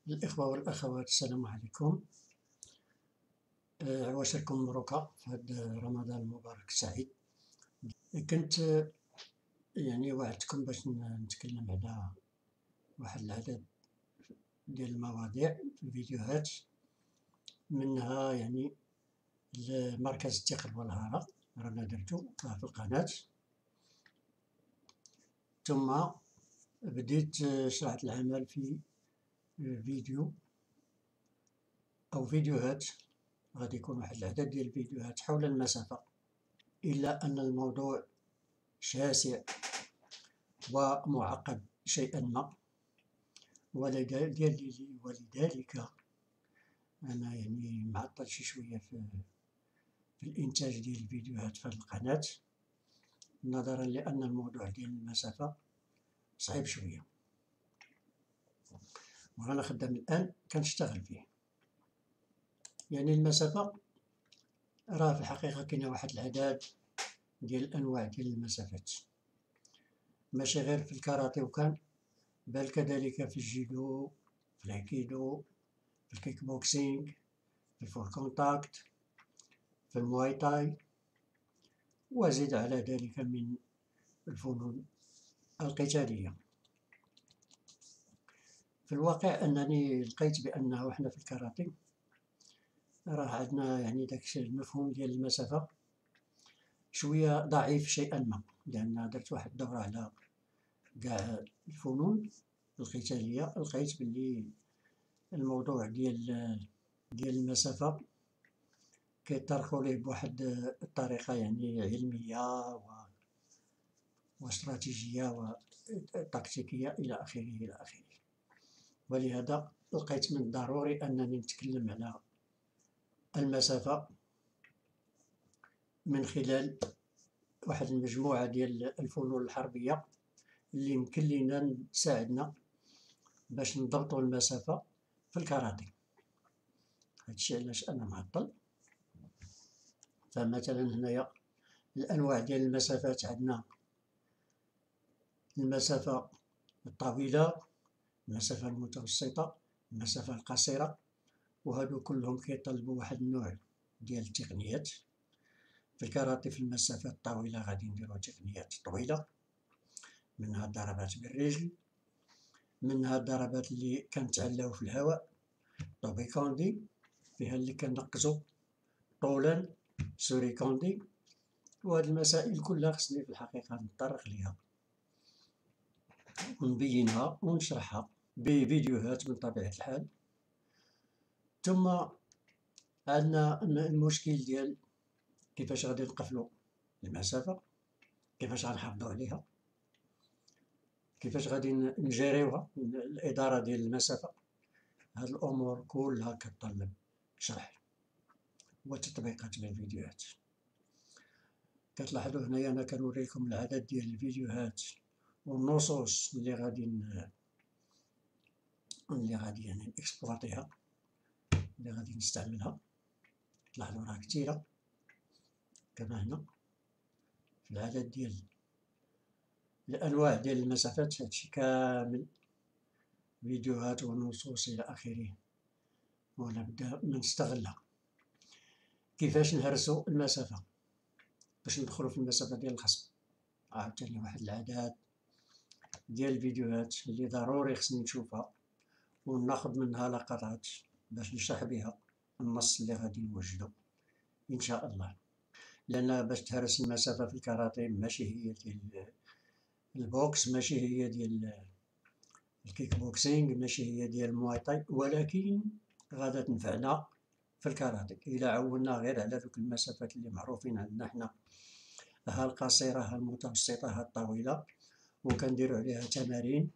الإخوة والأخوات، السلام عليكم. عواشركم مبروكة في هذا رمضان المبارك السعيد. كنت وعدتكم باش نتكلم على واحد العدد ديال المواضيع في الفيديوهات، منها مركز الثقل والهرة رانا درتو في القناة، ثم بديت شرعت العمل في فيديو أو فيديوهات، غادي يكون واحد العدد ديال الفيديوهات حول المسافة، إلا أن الموضوع شاسع ومعقد شيئا ما، ولذلك أنا معطل شي شوية في الإنتاج ديال الفيديوهات في القناة، نظرا لأن الموضوع ديال المسافة صعيب شوية، وأنا خدام الآن كنشتغل فيه. المسافة راه في الحقيقة كاينة واحد العدد ديال الأنواع ديال المسافات، ماشي غير في الكاراتيه وكان، بل كذلك في الجيدو، في الأيكيدو، في الكيك بوكسينغ، في الفول كونتاكت، في المواي تاي، وزد على ذلك من الفنون القتالية. في الواقع أنني لقيت بأنه إحنا في الكاراتيه راه عندنا داك المفهوم ديال المسافة شوية ضعيف شيئا ما، لأن درت واحد الدورة على قاع الفنون القتالية، لقيت بلي الموضوع ديال المسافة كيطرحو ليه بواحد الطريقة علمية واستراتيجية وتكتيكية إلى آخره إلى آخره. ولهذا لقيت من الضروري أنني نتكلم على المسافة من خلال واحد المجموعة ديال الفنون الحربية اللي يمكن لينا تساعدنا باش نضبطو المسافة في الكاراتيه. هادشي علاش أنا معطل. فمثلا هنايا الأنواع ديال المسافات، عندنا المسافة الطويلة، المسافة المتوسطة، المسافة القصيرة، وهادو كلهم كيطلبوا واحد النوع ديال التقنيات. في الكاراتيه في المسافة الطويلة غادي نديرو تقنيات طويلة، منها الضربات بالرجل، منها الضربات اللي كنتعلاو في الهواء طوبي كوندي، فيها اللي كنقزو طولا سوري كوندي. وهاد المسائل كلها خصني في الحقيقة نتطرق ليها ونبينها ونشرحها بفيديوهات من طبيعة الحال. ثم عندنا المشكل ديال كيفاش غادي نقفلو المسافة، كيفاش غنحافظو عليها، كيفاش غادي نجريوها، الإدارة ديال المسافة. هاد الأمور كلها كتطلب شرح وتطبيقات بالفيديوهات. كتلاحظوا هنايا أنا كنوريكم العدد ديال الفيديوهات والنصوص اللي غادي نكسبلوطيها، اللي غادي نستعملها. تلاحظوا راه كتيرة، كما هنا في العدد ديال الأنواع ديال المسافات، هادشي كامل فيديوهات ونصوص إلى آخره، ونبدأ نستغلها. كيفاش نهرسو المسافة باش ندخلو في المسافة ديال الخصم، عاوتاني واحد العدد ديال الفيديوهات اللي ضروري خصني نشوفها وناخد منها لقطات باش نشرح بها النص اللي غادي نوجدو إن شاء الله. لأن باش تهرس المسافة في الكاراتيه ماشي هي ديال البوكس، ماشي هي ديال الكيك بوكسينغ، ماشي هي ديال المواي تاي، ولكن غادا تنفعنا في الكاراتيه إلا عولنا غير على دوك المسافات اللي معروفين عندنا حنا، ها القصيرة ها المتوسطة ها الطويلة، وكنديرو عليها تمارين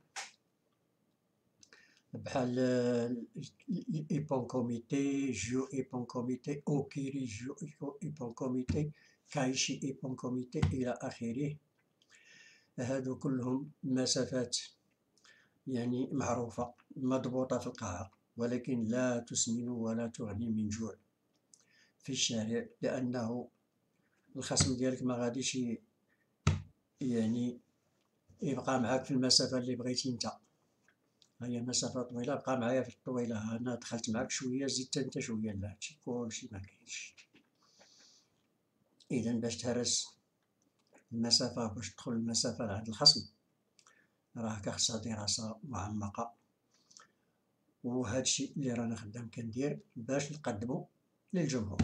بحال إيبون كوميتي، جو إيبون كوميتي، أوكيري جو إيبون كوميتي، كايشي إيبون كوميتي إلى آخره. هادو كلهم مسافات معروفة مضبوطة في القاعة، ولكن لا تسمن ولا تغني من جوع في الشارع، لأنه الخصم ديالك ما غاديش يبقى معاك في المسافة اللي بغيتي نتا. هي مسافة طويلة، بقى معايا في الطويلة، أنا دخلت معاك شوية زدت أنت شوية، لا هادشي كلشي مكاينش. إذا باش تهرس المسافة، باش تدخل المسافة لعند الخصم، راه خصها دراسة معمقة، وهادشي اللي رانا خدام كندير باش نقدمو للجمهور.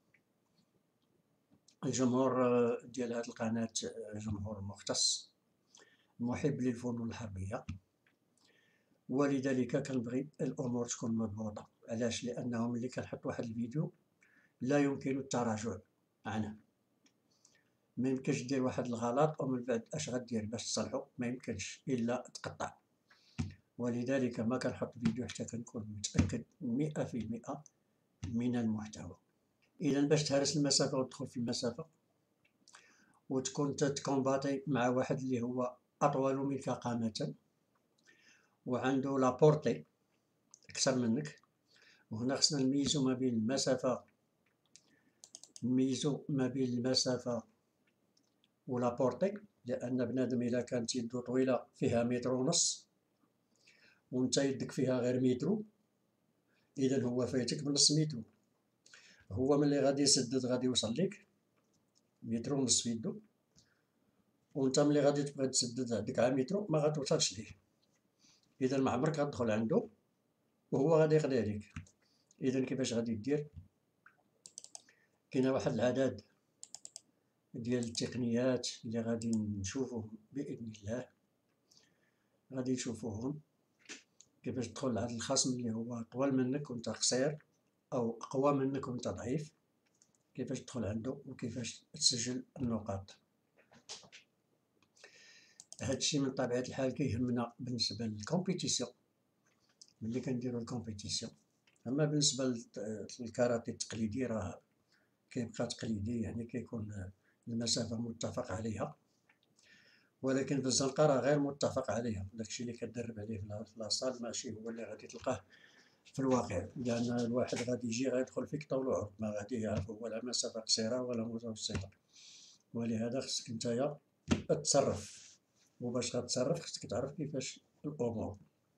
الجمهور ديال هاد القناة جمهور مختص محب للفنون الحربية، ولذلك كنبغي الأمور تكون مضبوطة. علاش؟ لأنه ملي كنحط واحد الفيديو لا يمكن التراجع عنه، ميمكنش دير واحد الغلط ومن بعد اش غدير باش تصلحو؟ ميمكنش إلا تقطع. ولذلك ما كنحط فيديو حتى كنكون متأكد 100% من المحتوى. إذا باش تهرس المسافة وتدخل في المسافة وتكون تتكومباتي مع واحد اللي هو أطول منك قامة وعنده لابورتي أكثر منك، وهنا خصنا نميزو ما بين المسافة ولابورتي، لأن بنادم إلا كانت يدو طويلة فيها متر ونص ونتا يدك فيها غير مترو، إذا هو فايتك بنص مترو. هو ملي غادي يسدد غادي يوصل ليك متر ونص في يدو، ونتا ملي غادي تبغي تسدد عندك عا مترو ما غتوصلش ليه، إذا ما عمرك غتدخل عندو وهو غادي يقضي عليك. إذا كيفاش غادي دير؟ كاينة واحد العدد ديال التقنيات اللي غادي نشوفوهم بإذن الله، غادي نشوفوهم كيفاش تدخل لعند الخصم اللي هو طول منك وانت قصير أو أقوى منك وانت ضعيف، كيفاش تدخل عنده وكيفاش تسجل النقاط. هادشي من طبيعة الحال كيهمنا بالنسبة للكومبيتيسيون، ملي كنديرو الكومبيتيسيون. أما بالنسبة للكاراتيه التقليدي راه كيبقى تقليدي، يعني كيكون المسافة متفق عليها، ولكن في الزنقة راه غير متفق عليها. داكشي اللي كدرب عليه في لاصال ماشي هو اللي غادي تلقاه في الواقع، لأن الواحد غادي يجي غيدخل فيك طول وعرض، ما غادي يعرف هو لا مسافة قصيرة ولا متوسطة. ولهذا خصك نتايا تتصرف، وباش غتصرف خصك تعرف كيفاش الأمور.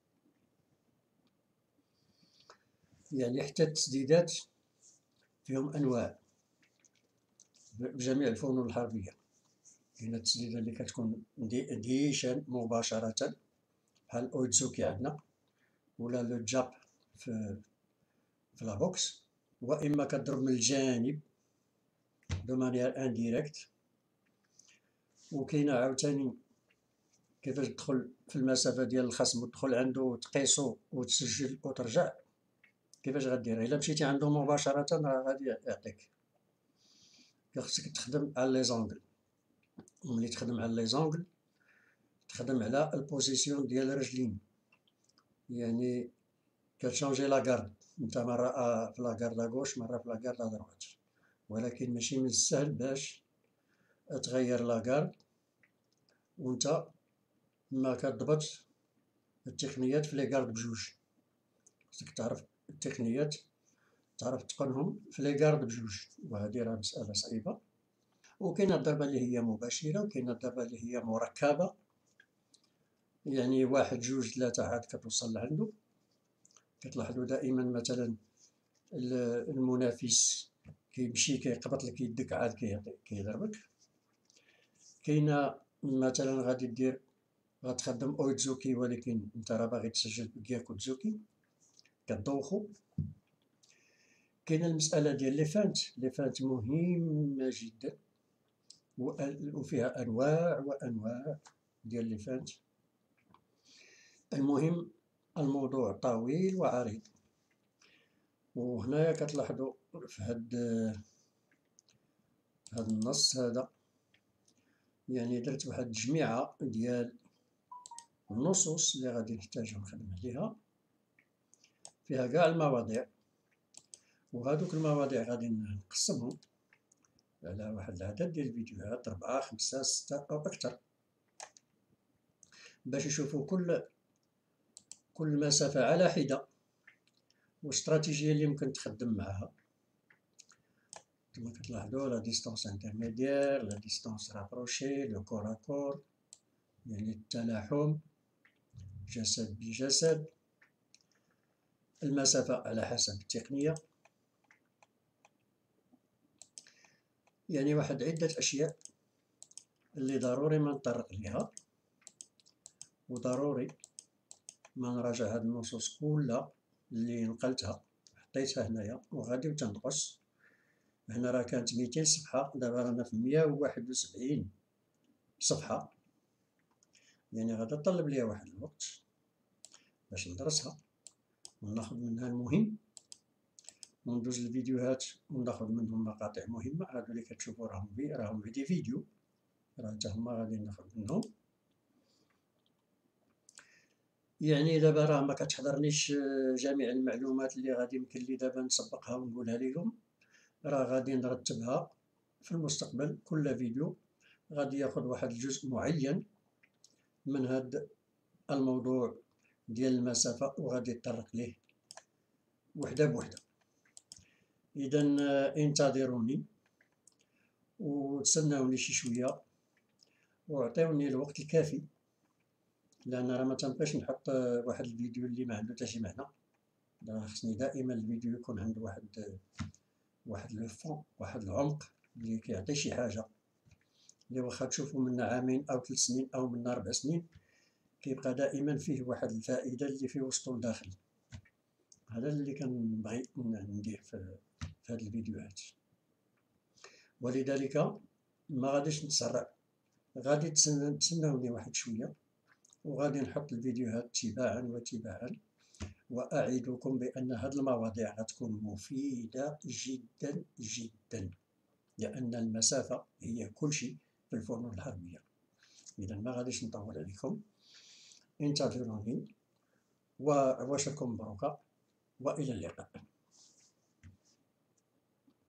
يعني حتى التسديدات فيهم أنواع بجميع الفنون الحربية. كاينة التسديدة اللي كتكون ديشان مباشرة بحال الأويتسوكي عندنا، ولا لو جاب في لابوكس، وإما كضرب من الجانب دو مانيير انديريكت. وكاينة عاوتاني كيفاش تدخل في المسافة ديال الخصم وتدخل عندو وتقيسو وتسجل وترجع. كيفاش غدير؟ إلا مشيتي عندو مباشرة راه غادي يعطيك، خصك تخدم على لي زونغل، وملي تخدم على لي زونغل تخدم على البوزيسيون ديال الرجلين، يعني كتشونجي لاكارد، نتا مرة في لاكارد اغوش مرة في لاكارد ادروات، ولكن ماشي من السهل باش تغير لاكارد ونتا ما كتضبط التقنيات في لي كارد بجوج. خصك تعرف التقنيات، تعرف تقنهم في لي كارد بجوج، وهذه راه مسألة صعيبة. وكاينة الضربة اللي هي مباشرة، وكاينة الضربة اللي هي مركبة، يعني واحد جوج ثلاثة عاد كتوصل لعندو. كتلاحظو دائما مثلا المنافس كيمشي كيقبط لك يدك عاد كيضربك. كاينة مثلا غادي دير غتخدم أويتزوكي ولكن نتا راه باغي تسجل بكياكوتزوكي كدوخو. كاينة المسألة ديال لي فانت، لي فانت مهمة جدا وفيها أنواع وأنواع ديال لي فانت. المهم الموضوع طويل وعريض، وهنايا كتلاحظوا في هاد النص هذا يعني درت واحد التجميعة ديال النصوص اللي غادي نحتاجو نخدم عليها، فيها كاع المواضيع، وهادوك المواضيع غادي نقسمهم على واحد العدد ديال الفيديوهات 4 5 6 أو أكثر، باش نشوفو كل مسافة على حدة والاستراتيجية اللي ممكن تخدم معاها. كما كتلاحظوا لا ديستونس انترميديير، لا ديستونس رابروشي، لو كور ا كور يعني التلاحم، جسد بجسد، المسافة على حسب التقنية، يعني واحد عدة أشياء اللي ضروري ما نطرق ليها، وضروري ما نراجع هاد النصوص كلها اللي نقلتها حطيتها هنايا وغادي تنقص. هنا راه كانت 200 صفحة، دابا رانا في 171 صفحة، يعني غادا تطلب ليا واحد الوقت باش ندرسها وناخد منها المهم، وندوز الفيديوهات وناخد منهم مقاطع مهمة. هادو اللي كتشوفو راهم دي فيديو، راه حتى هما غادي ناخد منهم. يعني دابا راه ما كتحضرنيش جميع المعلومات اللي غادي يمكن لي دابا نسبقها ونقولها لكم، راه غادي نرتبها في المستقبل. كل فيديو غادي ياخد واحد الجزء معين من هاد الموضوع ديال المسافة وغادي يتطرق ليه وحدة بوحدة. إذا انتظروني وتسناوني شي شوية وعطيوني الوقت الكافي، لأن راه متنبقيش نحط واحد الفيديو اللي ما عنده حتى شي معنى. راه خصني دائما الفيديو يكون عنده واحد لو فون، واحد العمق اللي كيعطي شي حاجة اللي واخا تشوفو منا عامين أو 3 سنين أو منا 4 سنين كيبقى دائما فيه واحد الفائدة اللي في وسطو لداخل. هذا اللي كنبغي ندير في هاد الفيديوهات، ولذلك ما غاديش نتسرع، غادي تسناوني واحد شوية وغادي نحط الفيديوهات تباعا وتباعا. وأعدكم بأن هاد المواضيع غتكون مفيدة جدا جدا، لأن المسافة هي كل شيء في الفنون الحربية. إذا ما غاديش نطول عليكم، انتظروني وعواشركم مبروكة وإلى اللقاء.